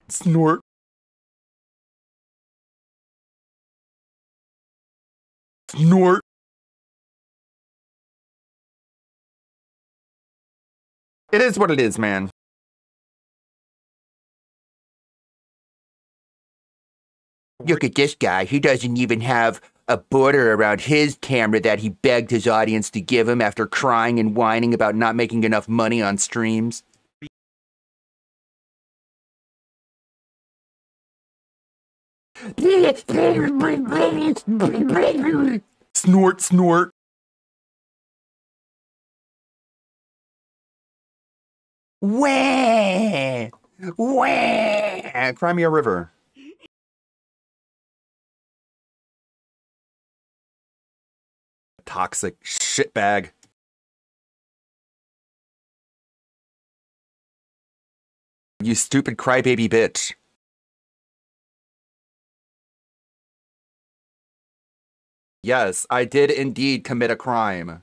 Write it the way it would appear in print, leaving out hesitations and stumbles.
Snort. Snort. It is what it is, man. Look at this guy. He doesn't even have a border around his camera that he begged his audience to give him after crying and whining about not making enough money on streams. Snort, snort. Wah! Wah! Crimea River. Toxic shitbag. You stupid crybaby bitch. Yes, I did indeed commit a crime.